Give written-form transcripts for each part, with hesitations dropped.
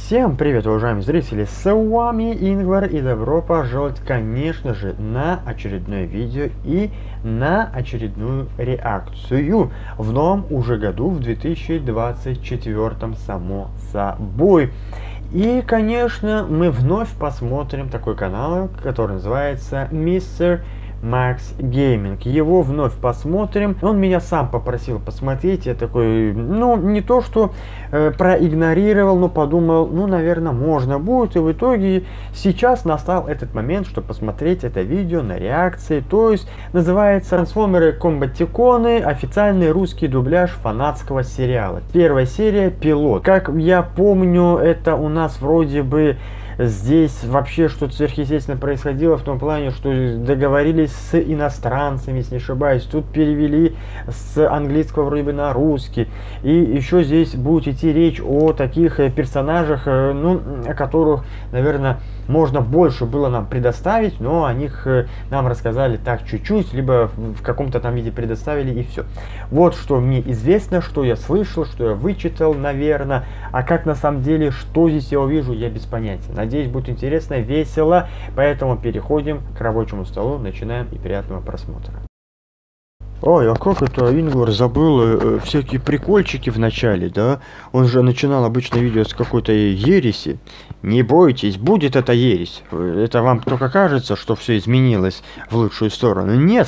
Всем привет, уважаемые зрители, с вами Ингвар и добро пожаловать, конечно же, на очередное видео и на очередную реакцию в новом уже году, в 2024, само собой. И, конечно, мы вновь посмотрим такой канал, который называется Mr. Max Gaming. Его вновь посмотрим. Он меня сам попросил посмотреть. Я такой, ну, не то что проигнорировал, но подумал, ну, наверное, можно будет. И в итоге сейчас настал этот момент, чтобы посмотреть это видео на реакции. То есть, называется «Трансформеры Комбатиконы», официальный русский дубляж фанатского сериала. Первая серия «Пилот». Как я помню, это у нас вроде бы здесь вообще что-то сверхъестественное происходило в том плане, что договорились с иностранцами, если не ошибаюсь. Тут перевели с английского вроде бы на русский. И еще здесь будет идти речь о таких персонажах, ну, о которых, наверное, можно больше было нам предоставить, но о них нам рассказали так чуть-чуть, либо в каком-то там виде предоставили, и все. Вот что мне известно, что я слышал, что я вычитал, наверное. А как на самом деле, что здесь я увижу, я без понятия. Надеюсь, будет интересно, весело, поэтому переходим к рабочему столу, начинаем, и приятного просмотра. Ой, а как это Ингвар забыл всякие прикольчики в начале, да? Он же начинал обычно видео с какой-то ереси. Не бойтесь, будет эта ересь. Это вам только кажется, что все изменилось в лучшую сторону? Нет.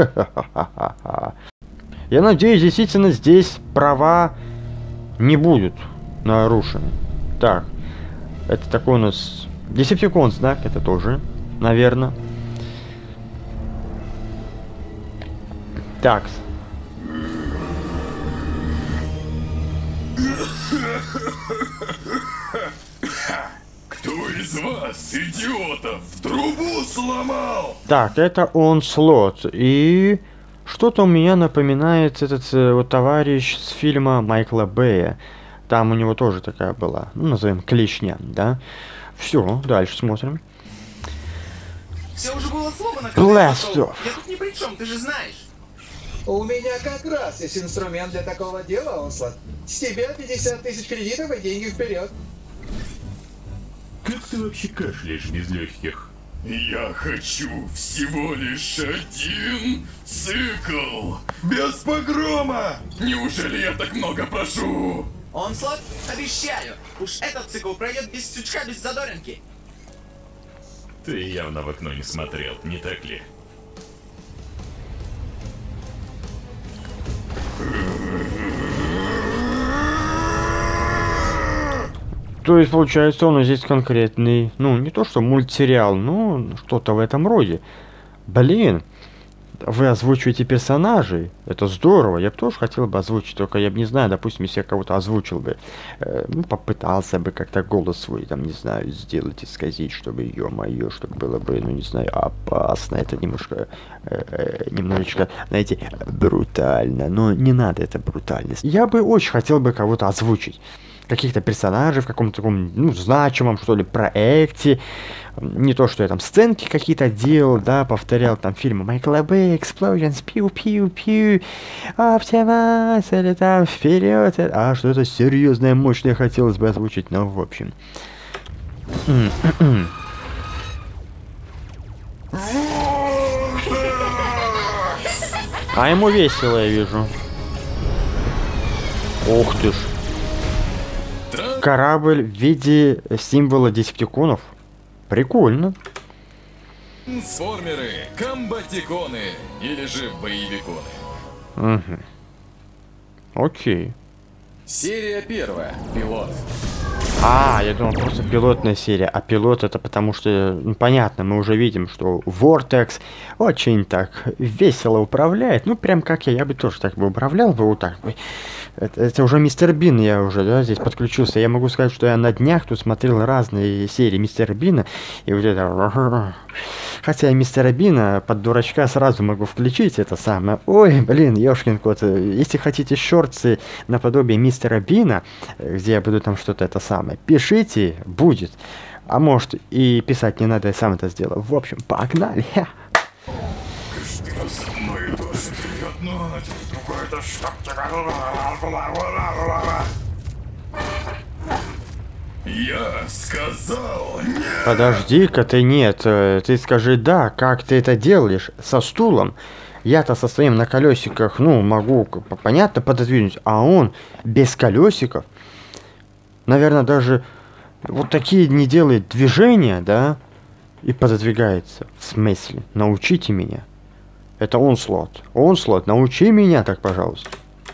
Я надеюсь, действительно здесь права не будут нарушены. Так, это такой у нас Decepticons, да? Это тоже, наверное. Так. Кто из вас, идиотов, трубу сломал? Так, это Onslaught. И что-то у меня напоминает этот вот товарищ с фильма Майкла Бэя. Там у него тоже такая была, ну, назовем, клешня, да? Все, дальше смотрим. Все уже было сломано. Blast Я тут ни при чем, ты же знаешь. У меня как раз есть инструмент для такого дела, Онслад. С тебя 50 тысяч кредитов и деньги вперед. Как ты вообще кашляешь без легких? Я хочу всего лишь один цикл. Без погрома! Неужели я так много прошу? Онслад, обещаю, уж этот цикл пройдет без сучка, без задоринки. Ты явно в окно не смотрел, не так ли? То есть, получается, он здесь конкретный, ну, не то что мультсериал, но что-то в этом роде. Блин, вы озвучиваете персонажей, это здорово, я бы тоже хотел бы озвучить, только я бы не знаю, допустим, если я кого-то озвучил бы, ну, попытался бы как-то голос свой, там, не знаю, сделать, исказить, чтобы, ё-моё, чтобы было бы, ну, не знаю, опасно, это немножко, немножечко, знаете, брутально, но не надо это брутальность. Я бы очень хотел бы кого-то озвучить. Каких-то персонажей в каком-то таком, ну, значимом, что ли, проекте. Не то, что я там сценки какие-то делал, да, повторял там фильмы Майкла Бэя, Explosions, пиу-пиу-пиу, Optimus, или там вперед, а что-то серьезное, мощное хотелось бы озвучить, ну, в общем. А ему весело, я вижу. Ух ты ж. Корабль в виде символа десептиконов. Прикольно. Трансформеры, комбатиконы или же боевиконы. Угу. Окей. Серия первая. Пилот. Я думал, просто пилотная серия. А пилот это потому что, ну, понятно, мы уже видим, что Vortex очень так весело управляет. Ну, прям как я бы тоже так бы управлял бы вот так бы. Это уже Мистер Бин, я уже, да, здесь подключился. Я могу сказать, что я на днях тут смотрел разные серии Мистера Бина. И вот это... Хотя я Мистера Бина под дурачка сразу могу включить это самое. Ой, блин, ёшкин кот. Если хотите шорты наподобие Мистера Бина, где я буду там что-то это самое, пишите, будет. А может и писать не надо, я сам это сделаю. В общем, погнали. Я сказал нет! Подожди-ка ты, нет, ты скажи да, как ты это делаешь со стулом. Я-то со своим на колесиках, ну, могу, понятно, пододвинуть, а он без колесиков, наверное, даже вот такие не делает движения, да, и пододвигается. В смысле? Научите меня. Это Онслот. Онслот, научи меня так, пожалуйста.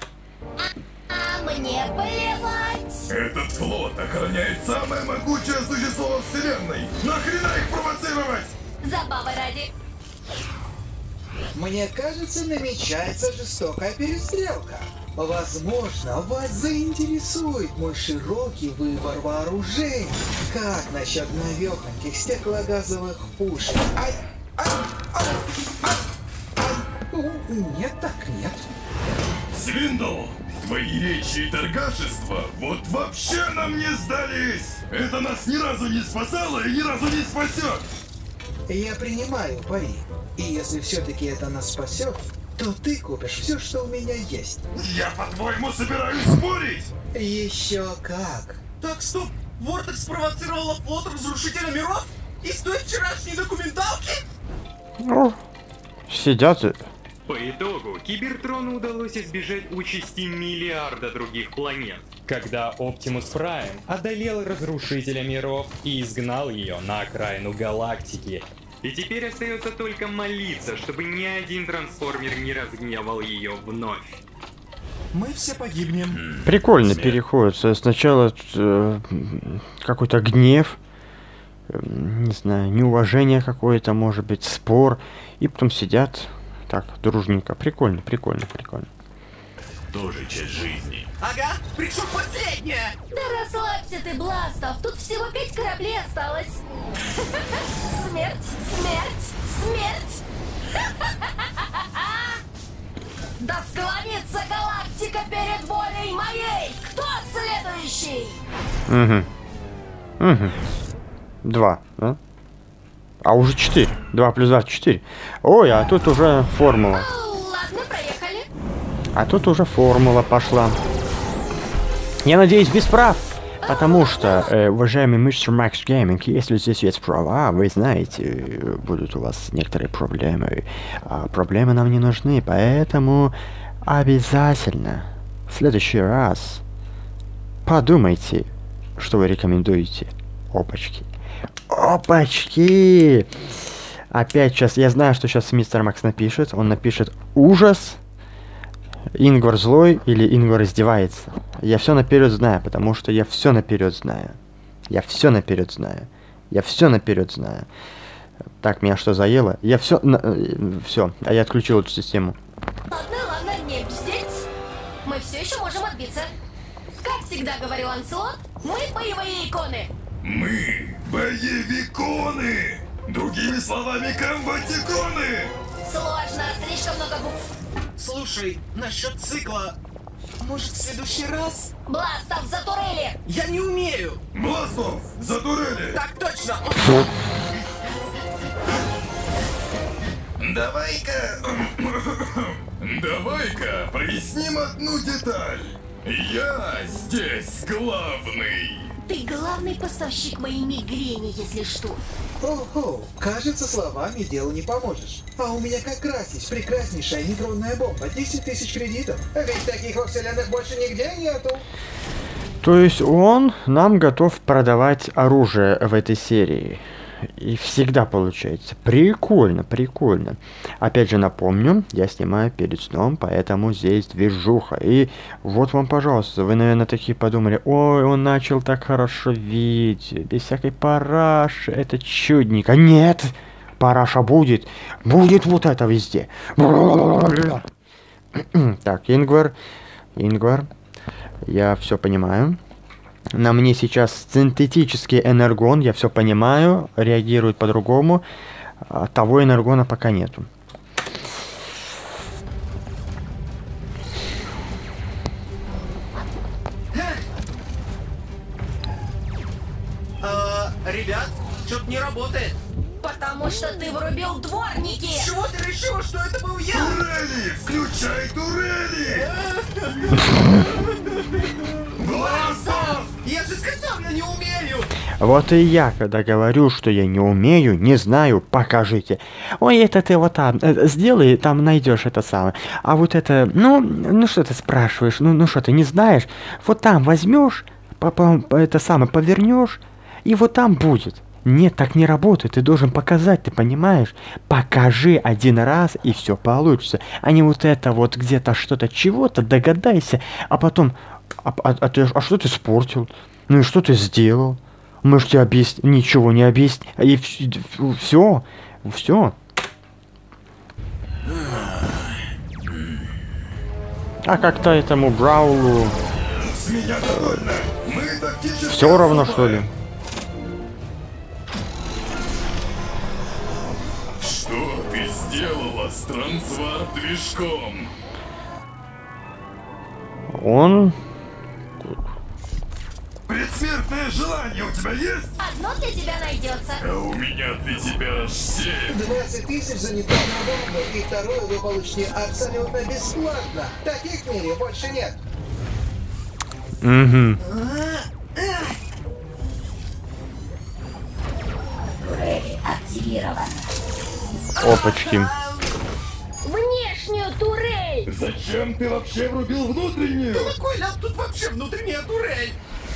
А мне плевать. Этот флот охраняет самое могучее существо во Вселенной! Нахрена их провоцировать? Забавы ради. Мне кажется, намечается жестокая перестрелка. Возможно, вас заинтересует мой широкий выбор вооружений. Как насчет навехоньких стеклогазовых пушек? Ай, ай, ай, ай, ай. Нет, так нет. Свиндл! Твои речи и торгашества вот вообще нам не сдались! Это нас ни разу не спасало и ни разу не спасет! Я принимаю пари. И если все-таки это нас спасет, то ты купишь все, что у меня есть. Я, по-твоему, собираюсь спорить? Еще как. Так, стоп! Вортекс спровоцировала флот Разрушителя Миров? Из той вчерашней документалки? Ну, сидят. По итогу, Кибертрону удалось избежать участи миллиарда других планет, когда Оптимус Прайм одолел Разрушителя Миров и изгнал ее на окраину галактики. И теперь остается только молиться, чтобы ни один трансформер не разгневал ее вновь. Мы все погибнем. Прикольный переход. Сначала какой-то гнев, не знаю, неуважение какое-то, может быть, спор, и потом сидят так, дружненько. Прикольно, прикольно, прикольно. Тоже часть жизни. Ага, причем последняя! Да расслабься ты, Бластов, тут всего 5 кораблей осталось. Смерть, смерть, смерть. Да склонится галактика перед волей моей! Кто следующий? Угу. 2, да? А уже 4. 2 плюс 2 4. Ой, а тут уже формула. Ладно, проехали. А тут уже формула пошла. Я надеюсь, без прав. Потому что, уважаемый мистер Макс Гейминг, если здесь есть права, вы знаете, будут у вас некоторые проблемы. А проблемы нам не нужны, поэтому обязательно в следующий раз подумайте, что вы рекомендуете. Опачки. Опачки! Опять сейчас, я знаю, что сейчас мистер Макс напишет. Он напишет ужас. Ингвар злой или Ингвар издевается. Я все наперед знаю, потому что я все наперед знаю. Я все наперед знаю. Я все наперед знаю. Так, меня что заело? Я все... Все, а я отключил эту систему. Ладно, не бздеть. Мы все еще можем отбиться. Как всегда говорил Анселот, мы боевые иконы. Мы боевиконы! Другими словами, комбатиконы! Сложно, слишком много букв. Слушай, насчет цикла... Может, в следующий раз? Бластов, за турели! Я не умею! Бластов, за турели! Так точно! Давай-ка проясним одну деталь. Я здесь главный. Ты главный поставщик моей мигрени, если что. Ого, кажется, словами делу не поможешь. А у меня как раз есть прекраснейшая нейтронная бомба. 10 тысяч кредитов. Ведь таких во вселенных больше нигде нету. То есть он нам готов продавать оружие в этой серии. И всегда получается. Прикольно, прикольно. Опять же напомню, я снимаю перед сном, поэтому здесь движуха. И вот вам, пожалуйста, вы, наверное, такие подумали, ой, он начал так хорошо видео, без всякой параши, это чудненько. Нет, параша будет. Будет вот это везде. Так, Ингвар, я все понимаю. На мне сейчас синтетический энергон, я все понимаю, реагирует по-другому. А того энергона пока нету. Ребят, что-то не работает. Потому что ты врубил дворники! С чего ты решила, что это был я? Турели! Включай турели! Бластов! Я же сказал, я не умею! Вот и я, когда говорю, что я не умею, не знаю, покажите. Ой, это ты вот там сделай, там найдешь это самое. А вот это, ну что ты спрашиваешь, ну что ты не знаешь? Вот там возьмешь, это самое повернешь, и вот там будет. Нет, так не работает, ты должен показать, ты понимаешь? Покажи один раз, и все получится. А не вот это вот где-то что-то, чего-то, догадайся, а потом, а что ты испортил? Ну и что ты сделал? Мы же тебе ничего не объяснили, и все. А как-то этому Браулу все равно, что ли? Что ты сделала с трансварп-движком? Он... Предсмертное желание у тебя есть? Одно для тебя найдется. А у меня для тебя аж 7. 20 тысяч за нейтронную бомбу, и вторую вы получите абсолютно бесплатно. Таких в мире больше нет. Угу. Активирован. Опачки. Внешнюю турель! Зачем ты вообще врубил внутреннюю? Какой ляп тут вообще внутренняя турель?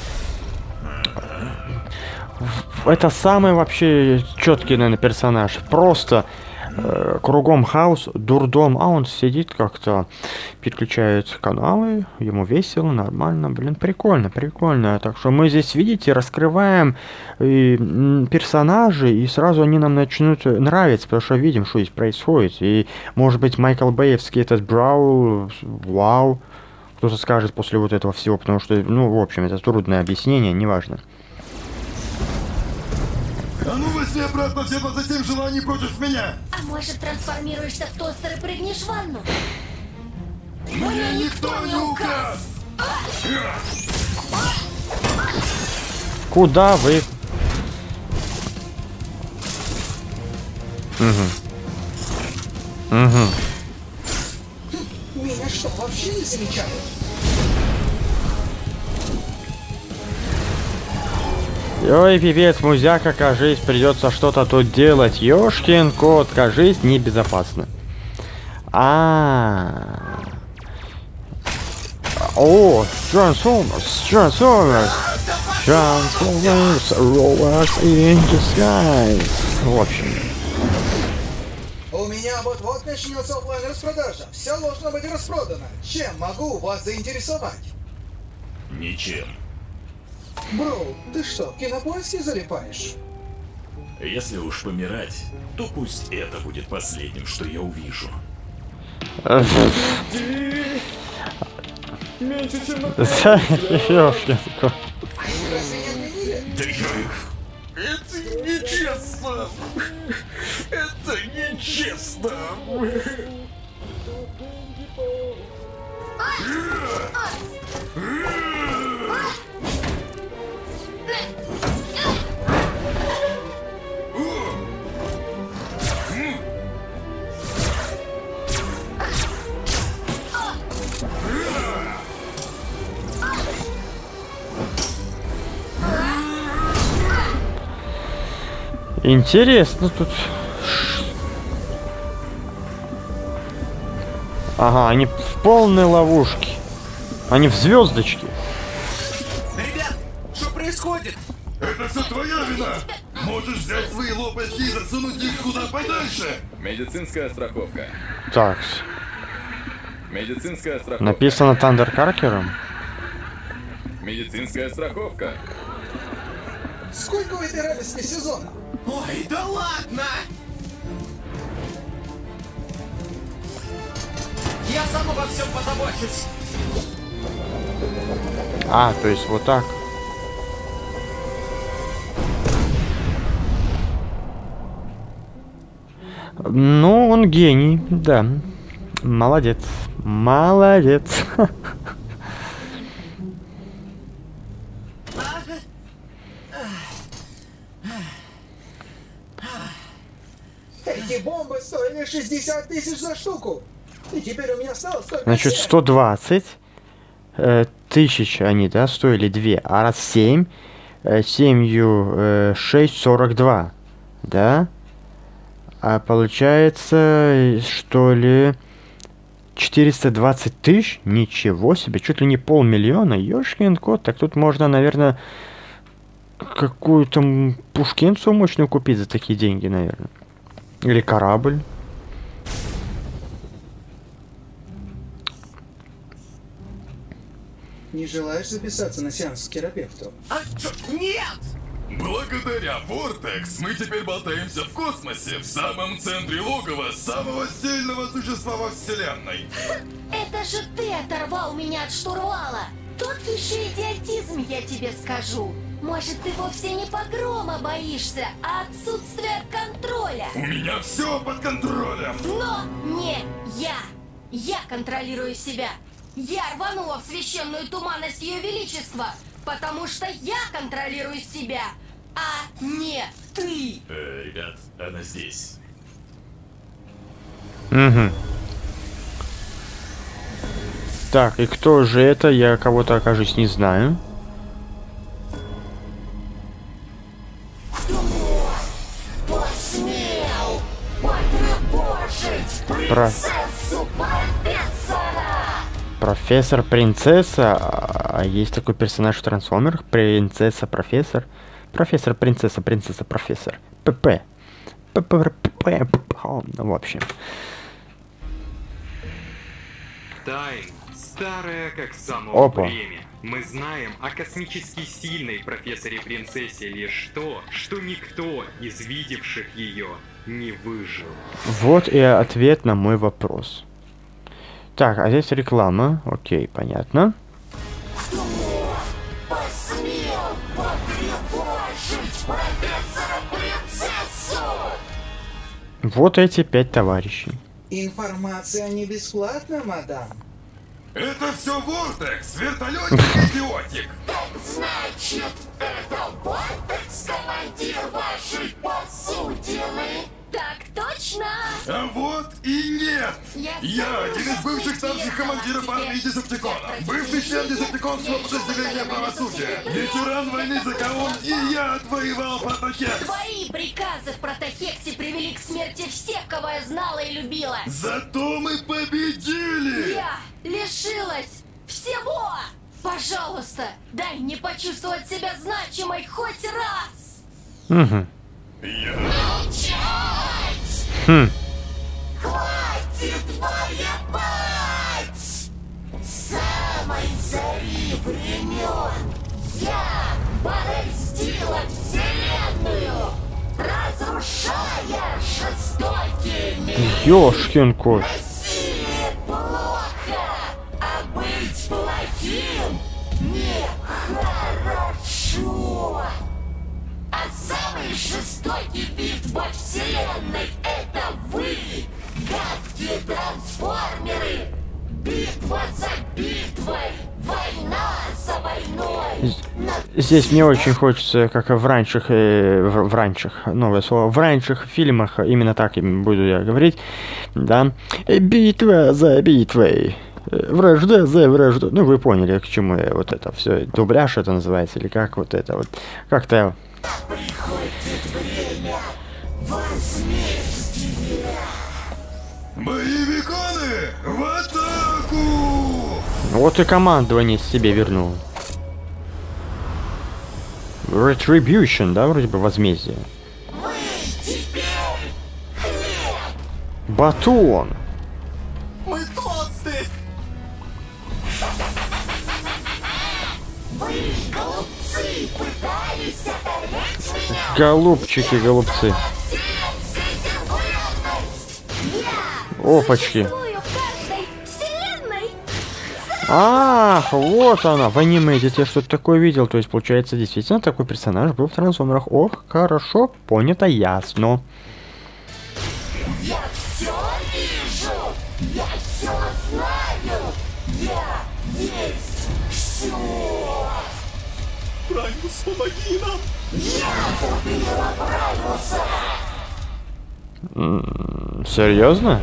Это самый вообще четкий, наверное, персонаж. Просто кругом хаос, дурдом, а он сидит как-то, переключает каналы, ему весело, нормально, блин, прикольно. Так что мы здесь, видите, раскрываем персонажей, и сразу они нам начнут нравиться, потому что видим, что здесь происходит. И, может быть, Майкл Бэевский этот Браул, вау, кто-то скажет после вот этого всего, потому что, ну, в общем, это трудное объяснение, неважно. А ну возьми обратно все 27 желаний против меня! А может, трансформируешься в тостер и прыгнешь в ванну? Мне никто не указ! Куда вы? Меня что, вообще не замечают? Ой, пипец, музяка, кажись, придется что-то тут делать. Ёшкин кот, кажись, небезопасно. О, Transformers, Rovers in Disguise. В общем. У меня вот-вот начнется оффлайн распродажа. Все должно быть распродано. Чем могу вас заинтересовать? Ничем. Бро, ты что, в Кинопоиске залипаешь? Если уж помирать, то пусть это будет последним, что я увижу. Ёшкин кот. Разве не отменили? Да это нечестно! Это нечестно! Интересно тут. Ага, они в полной ловушке. Они в звездочке. Ребят, что происходит? Это все твоя вина! Можешь взять свои лопасти и засунуть их куда подальше! Медицинская страховка. Так, Медицинская страховка. написано Тандеркаркером. Медицинская страховка. Сколько вы играли с сезона? Ой, да ладно! Я сам обо всем позабочусь. А, то есть вот так. Ну, он гений, да. Молодец. Молодец. Эти бомбы стоили 60 тысяч за штуку. И теперь у меня осталось только Значит, 7. 120 тысяч они, да, стоили 2. А раз 7, семью 6,42. Да? А получается, что ли, 420 тысяч? Ничего себе, чуть ли не 500 000. Ёшкин кот, так тут можно, наверное, какую-то пушкинцу мощную купить за такие деньги, наверное. Или корабль. Не желаешь записаться на сеанс к терапевту? А чё? Нет! Благодаря Vortex мы теперь болтаемся в космосе, в самом центре логова самого сильного существа во Вселенной. Это же ты оторвал меня от штурвала. Тут еще идиотизм, я тебе скажу. Может, ты вовсе не погрома боишься, а отсутствия контроля. У меня все под контролем. Но не я. Я контролирую себя. Я рванула в священную туманность Ее Величества, потому что я контролирую себя, а не ты. Ребят, она здесь. Угу. Так, и кто же это? Я кого-то, окажусь, не знаю. Посмел потревожить принцессу профессора. Профессор, принцесса. А есть такой персонаж в трансформерах? Принцесса, профессор. Профессор, принцесса, принцесса, профессор. ПП. В общем. Тайм, старая как само Опа. время. Мы знаем о космически сильной профессоре-принцессе лишь то, что никто из видевших ее не выжил. Вот и ответ на мой вопрос. Так, а здесь реклама. Окей, понятно. Посмел потревожить профессора-принцессу. Вот эти 5 товарищей. Информация не бесплатна, мадам. Это все Vortex, вертолетик-идиотик. Значит, это Vortex, командир вашей посудины? Так точно! А вот и нет! Я знаю, один из бывших старших командиров армии Десептиконов, бывший член Десептиконского подразделения правосудия, ветеран войны за Каон, и я отвоевал Прототекс! Твои приказы в Прототексе привели к смерти всех, кого я знала и любила! Зато мы победили! Я лишилась всего! Пожалуйста, дай мне почувствовать себя значимой хоть раз! Угу. Молчать! Хм. Хватит воевать! С самой зари времен я порастила вселенную, разрушая жестокими. Ёшкин кот. Насилие плохо, а быть плохим нехорошо. А самый жестокий вид во вселенной — это вы, гадкие трансформеры! Битва за битвой, война за войной! Здесь мне очень хочется, как в раньших, новое слово, в раньших фильмах, именно так буду я говорить, да, битва за битвой. Вражда за вражду. Ну, вы поняли, к чему я вот это все. Дубляж это называется, или как вот это вот. Как-то... Приходит время возмездия! Боевиконы, в атаку! Вот и командование себе вернул. Retribution, да, вроде бы возмездие. Мы теперь хлеб! Батон! Мы толстые! Вы, голубцы, пытались одолеть меня! Голубчики, голубцы. Опачки. Существую в каждой вселенной! Ах, вот она. В аниме где-то я что-то такое видел. То есть, получается, действительно такой персонаж был в трансформерах. Ох, хорошо, понято, ясно. Я все вижу! Я все знаю! Я есть все! Праймус, помоги нам! Я убила Праймуса! Серьезно?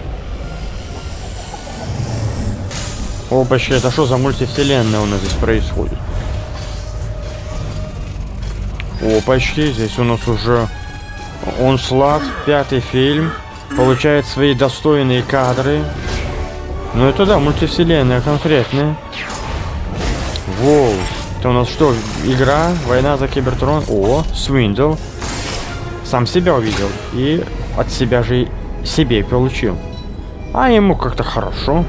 Опачки, это что за мультивселенная у нас здесь происходит? Опачки, здесь у нас уже Onslaught, 5-й фильм. Получает свои достойные кадры. Ну это да, мультивселенная конкретная. Воу. Это у нас что, игра? Война за Кибертрон? О, Свиндл. Сам себя увидел. И от себя же себе получил. А ему как-то хорошо.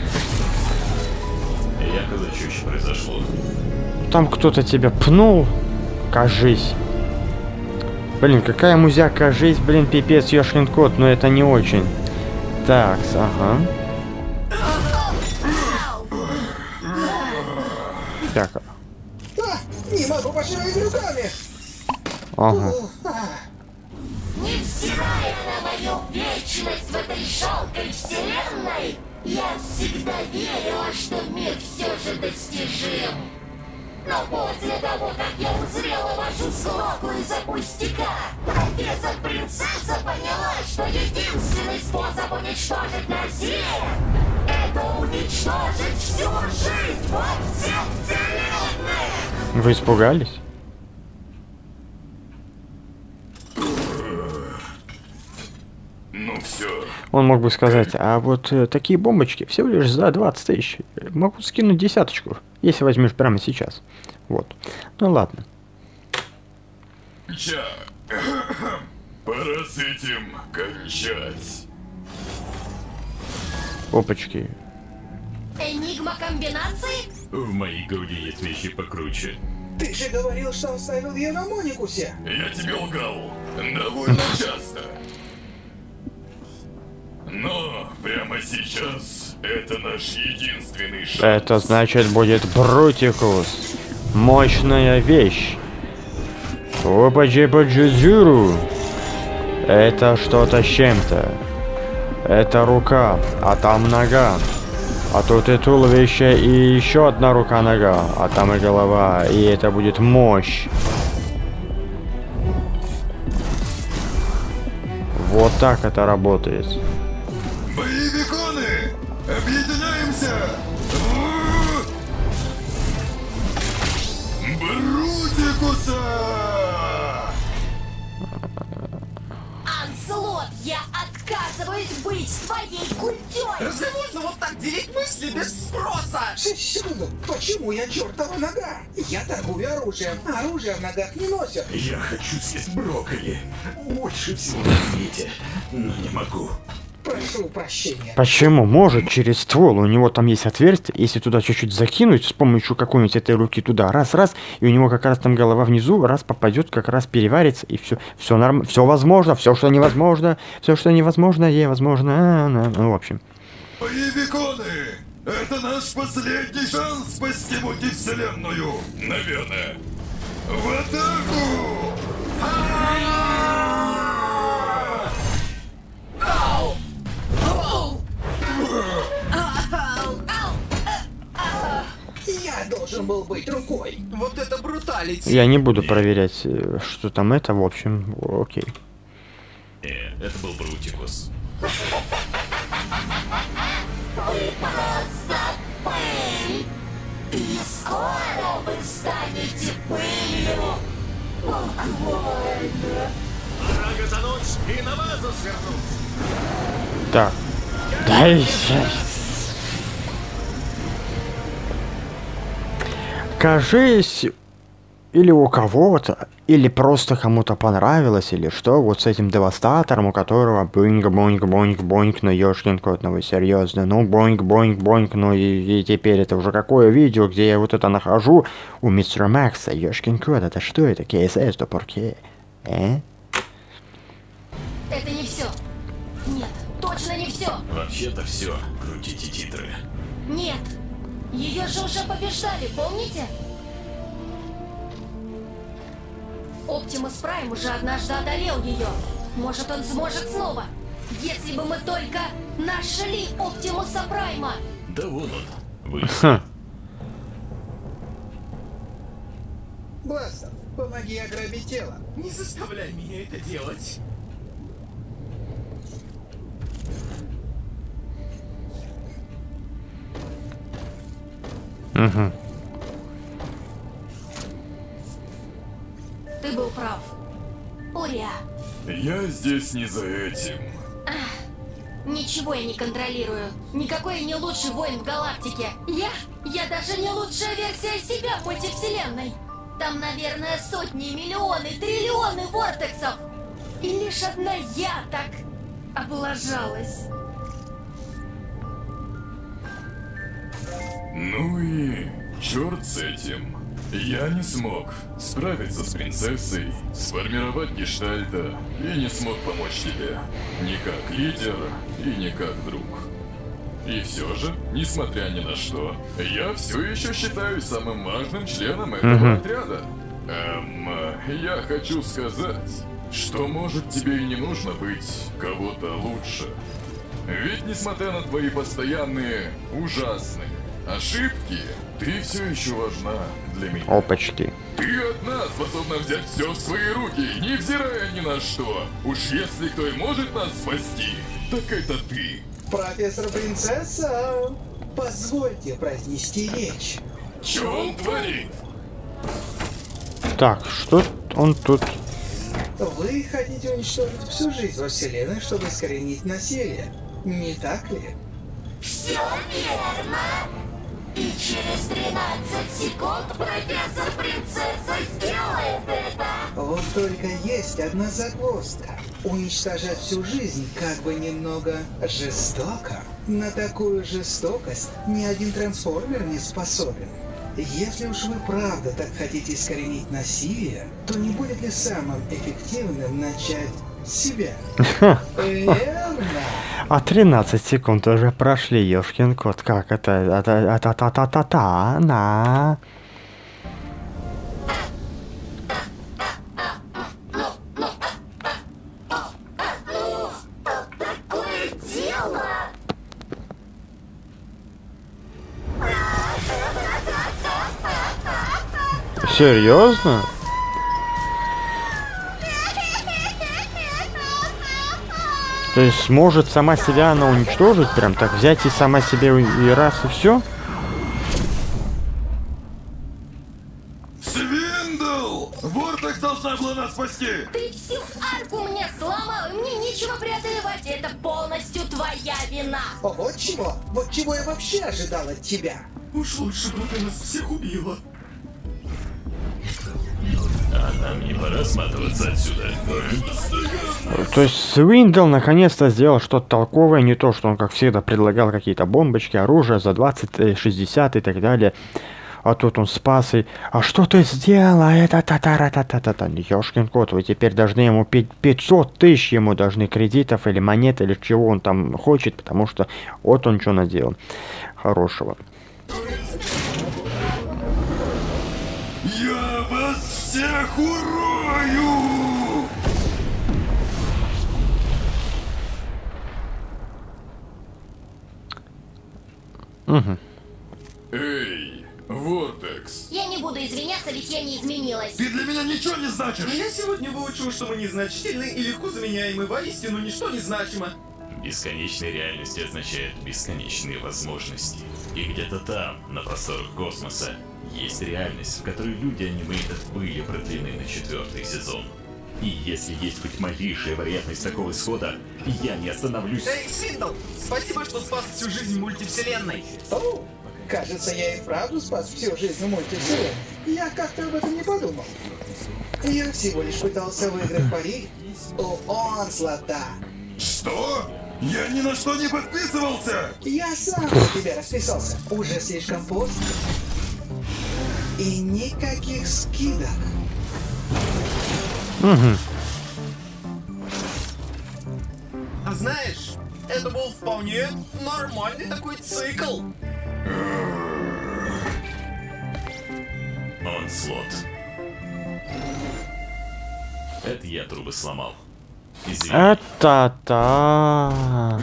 Як это чуть произошло? Там кто-то тебя пнул. Кажись. Блин, какая музя, кажись, блин, пипец, ёшкин кот, но это не очень. Так, ага. Так. Не могу пошевелить руками. Ага. Невзирая на мою вечность в этой жалкой вселенной, я всегда верила, что мир все же достижим. Но после того, как я узрела вашу склоку из-за пустяка, профессор-принцесса поняла, что единственный способ уничтожить насилие — это уничтожить всю жизнь во всех вселенных! Вы испугались? Ну все. Он мог бы сказать, а вот такие бомбочки всего лишь за 20 тысяч. Могу скинуть 10, если возьмешь прямо сейчас. Вот. Ну ладно. Ча. Пора с этим кончать. Опачки. Энигма комбинации? В моей груди есть вещи покруче. Ты же говорил, что оставил ее на Моникусе. Я тебе лгал. Довольно часто. Но прямо сейчас это наш единственный шанс. Это значит будет Брутикус. Мощная вещь. Опачи-пачи-дзюру. Это что-то с чем-то. Это рука, а там нога. А тут и туловище, и еще одна рука-нога. А там и голова. И это будет мощь. Вот так это работает. Боевиконы! Объединяемся! Брутикуса! Анслот, я отказываюсь быть твоей культёй! Разве можно вот так делить мысли без спроса? Секунду, почему я чертова нога? Я торгую оружием, а оружие в ногах не носят. Я хочу съесть брокколи. Больше всего на свете. Но не могу. Прошу прощения. Почему? Может, через ствол. У него там есть отверстие. Если туда чуть-чуть закинуть с помощью какой-нибудь этой руки туда, раз, и у него как раз там голова внизу, раз попадет, как раз переварится, и все нормально, все возможно, все, что невозможно, е возможно. Ну, в общем. Боевиконы! Это наш последний шанс спасти мультивселенную! Наверное. В атаку! Я должен был быть рукой. Вот это бруталити. Я не буду проверять, что там это, в общем, окей. Это был Брутикус. Вы просто пыль! И скоро вы станете пылью! Буквально! Пора газануть и на базу свернуть. Так. Дай. Кажись, или у кого-то, или просто кому-то понравилось, или что, вот с этим девастатором, у которого боинг-боинг-боинг-боинг, ну ёшкин кот, ну вы серьезно, ну боинг-боинг-боинг, ну и теперь это уже какое видео, где я вот это нахожу у мистера Макса, ёшкин кот, это что это, КСС, то порке, Это не все. Нет, точно не все. Вообще-то все. Крутите титры. Нет. Ее же уже побеждали, помните? Оптимус Прайм уже однажды одолел ее. Может, он сможет снова. Если бы мы только нашли Оптимуса Прайма. Да вон он. Вы. Бластер, помоги ограбить тело. Не заставляй меня это делать. Ты был Урия. Я здесь не за этим. Ничего я не контролирую. Никакой я не лучший воин в галактике. Я даже не лучшая версия себя в мультивселенной. Там, наверное, сотни, миллионы, триллионы вортексов. И лишь одна я так облажалась. Ну и черт с этим. Я не смог справиться с принцессой, сформировать гештальта и не смог помочь тебе. Ни как лидер и ни как друг. И все же, несмотря ни на что, я все еще считаюсь самым важным членом этого отряда. Я хочу сказать, что может тебе и не нужно быть кого-то лучше. Ведь несмотря на твои постоянные ужасные ошибки, ты все еще важна для меня. Опачки. Ты одна способна взять все в свои руки, невзирая ни на что. Уж если кто и может нас спасти, так это ты. Профессор Принцесса, позвольте произнести речь. Что он творит? Так, что он тут? Вы хотите уничтожить всю жизнь во Вселенной, чтобы искоренить насилие, не так ли? Все верно. И через 13 секунд профессор Принцесса сделает это. Вот только есть одна загвоздка. Уничтожать всю жизнь как бы немного жестоко. На такую жестокость ни один трансформер не способен. Если уж вы правда так хотите искоренить насилие, то не будет ли самым эффективным начать с себя? Верно. А 13 секунд уже прошли, ёшкин кот. Как это? На. Такое дело. Серьезно? То есть сможет сама себя она уничтожить, прям так взять и сама себе и раз и все? Свиндл! Вортекс должна была нас спасти! Ты всю арку мне сломал, и мне нечего преодолевать. Это полностью твоя вина. Вот чего я вообще ожидал от тебя. Уж лучше бы ты нас всех убила. А нам не пора сматываться отсюда. То есть Свиндл наконец-то сделал что-то толковое, не то, что он, как всегда, предлагал какие-то бомбочки, оружие за 20, 60 и так далее. А тут он спас и... А что ты сделал? Это та-та-та-та-та-та. Ёшкин кот, вы теперь должны ему 500 тысяч ему должны кредитов или монет, или чего он там хочет, потому что вот он что наделал хорошего. Я вас всех урою! Эй, Вортекс! Я не буду извиняться, ведь я не изменилась. Ты для меня ничего не значишь! Я сегодня выучил, что мы незначительны и легко заменяемы, воистину ничто не значимо. Бесконечная реальность означает бесконечные возможности. И где-то там, на просторах космоса, есть реальность, в которой люди анимейтед были продлены на 4-й сезон. И если есть хоть малейшая вероятность такого исхода, я не остановлюсь. Эй, Свиндл, спасибо, что спас всю жизнь в мультивселенной. О, кажется, я и вправду спас всю жизнь в мультивселенной. Я как-то об этом не подумал. Я всего лишь пытался выиграть пари у Онслота. Что? Я ни на что не подписывался! Я сам за тебя расписался. Уже слишком поздно. И никаких скидок. А знаешь, это был вполне нормальный такой цикл. Онслот. Это я трубы сломал. Извини. Это-та.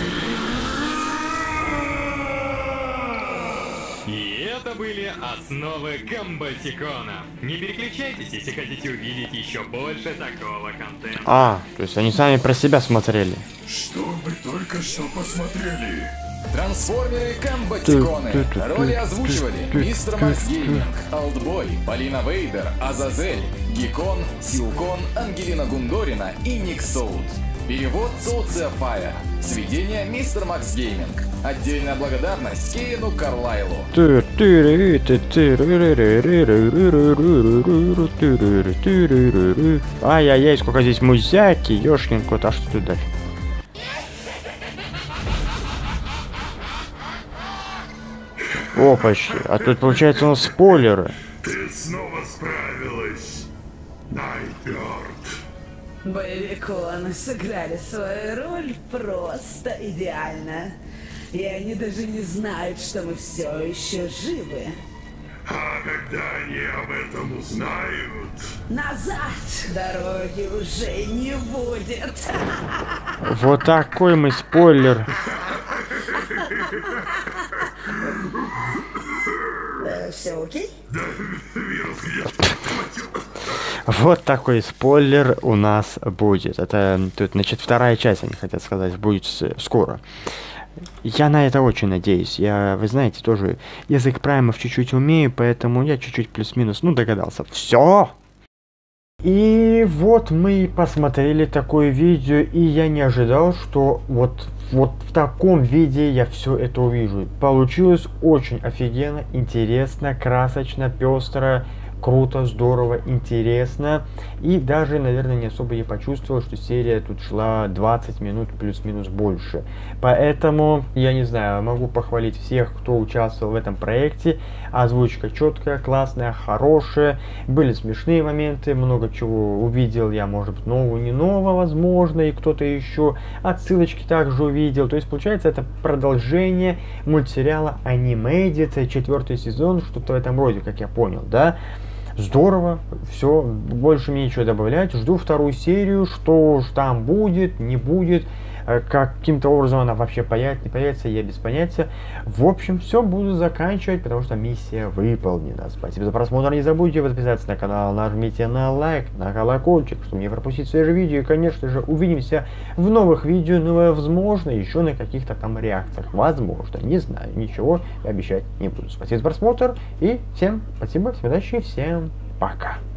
И это были основы комбатикона. Не переключайтесь, если хотите увидеть еще больше такого контента. А, то есть они сами про себя смотрели. Что мы только что посмотрели? Трансформеры Комбатиконы. Роли озвучивали Мистер Макс Гейминг, Олдбой, Полина Вейдер, Азазель, Гекон, Силкон, Ангелина Гундорина и Ник Соут. Перевод Соуция Файер. Сведение Мистер Макс Гейминг. Отдельная благодарность Кейну Карлайлу. Ай-яй-яй, сколько здесь музяки, ёшкин кот, а что тут дальше? Опачки, а тут получается у нас спойлеры. Ты снова справилась, Найтбёрд. Боевиконы сыграли свою роль просто идеально. И они даже не знают, что мы все еще живы. А когда они об этом узнают... Назад дороги уже не будет. Вот такой мы спойлер. Все окей? Да, вирус где-то. Вот такой спойлер у нас будет. Это тут, значит, вторая часть, они хотят сказать, будет скоро. Я на это очень надеюсь. Я, вы знаете, тоже язык праймов чуть-чуть умею, поэтому я чуть-чуть плюс-минус, ну, догадался. Все! И вот мы посмотрели такое видео, и я не ожидал, что вот в таком виде я все это увижу. Получилось очень офигенно, интересно, красочно, пестро, круто, здорово, интересно. И даже, наверное, не особо я почувствовал, что серия тут шла 20 минут плюс-минус больше. Поэтому, я не знаю, могу похвалить всех, кто участвовал в этом проекте. Озвучка четкая, классная, хорошая. Были смешные моменты, много чего увидел я, может быть, нового, не нового, возможно, и кто-то еще. Отсылочки также увидел. То есть, получается, это продолжение мультсериала Animated, 4-й сезон, что-то в этом роде, как я понял, да? Здорово, все, больше мне ничего добавлять. Жду вторую серию, что ж там будет, не будет, каким-то образом она вообще появится, не появится, я без понятия. В общем, все, буду заканчивать, потому что миссия выполнена. Спасибо за просмотр, не забудьте подписаться на канал, нажмите на лайк, на колокольчик, чтобы не пропустить свежие видео. И, конечно же, увидимся в новых видео, но, возможно, еще на каких-то там реакциях. Возможно, не знаю, ничего обещать не буду. Спасибо за просмотр, и всем спасибо, всем удачи, всем пока.